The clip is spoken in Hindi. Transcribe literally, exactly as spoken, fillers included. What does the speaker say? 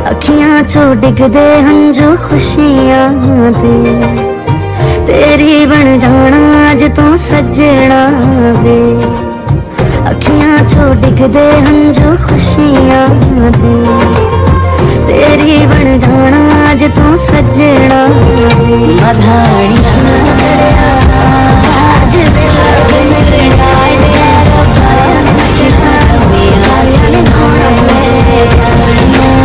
अखियां चो डिगदे हंजू खुशियां दे, तेरी बन जाना अज तू सजना वे। अखियां चो डिगदे हंजू खुशियां दे।